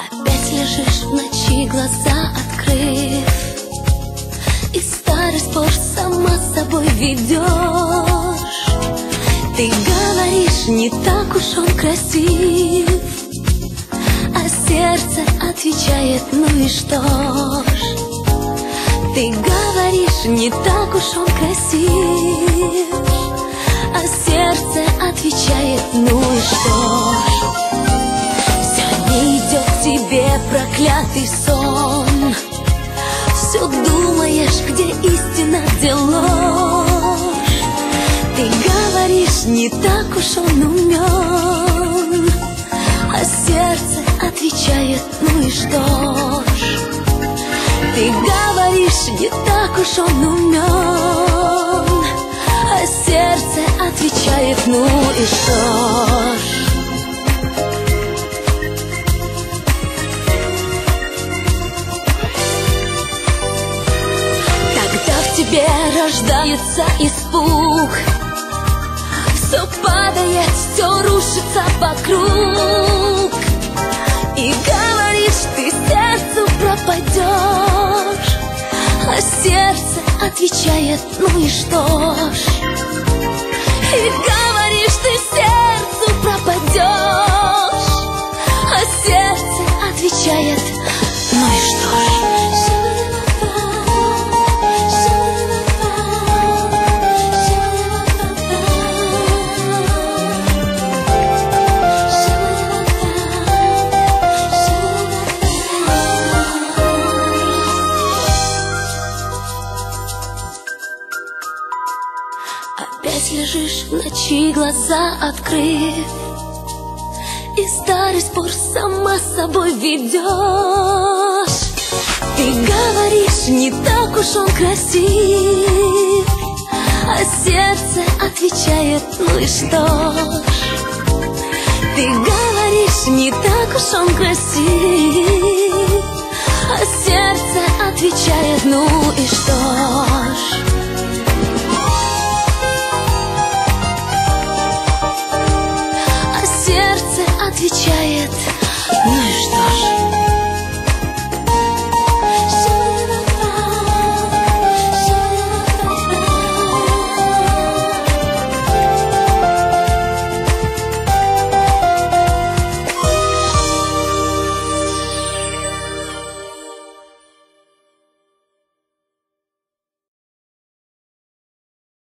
Опять лежишь в ночи, глаза открыв, и старый спор сама с собой ведешь. Ты говоришь, не так уж он красив, а сердце отвечает, ну и что ж. Ты говоришь, не так уж он красив, а сердце отвечает, ну и что ж. Все не идет тебе проклятый сон, все думаешь, где истина, где ложь. Ты говоришь, не так уж он умен, а сердце отвечает, ну и что ж. Ты говоришь, не так уж он умен, а сердце отвечает, ну и что ж. Когда в тебе рождается испуг, все падает, все рушится вокруг, и говоришь, ты сердцу пропадешь, а сердце отвечает, ну и что ж. И говоришь, ты сердцу пропадешь, а сердце отвечает, ну и что ж. Опять лежишь в ночи, глаза открыв, и старый спор сама с собой ведешь. Ты говоришь, не так уж он красив, а сердце отвечает, ну и что ж. Ты говоришь, не так уж он красив, а сердце отвечает, ну и что ж. Отвечает, ну и что ж.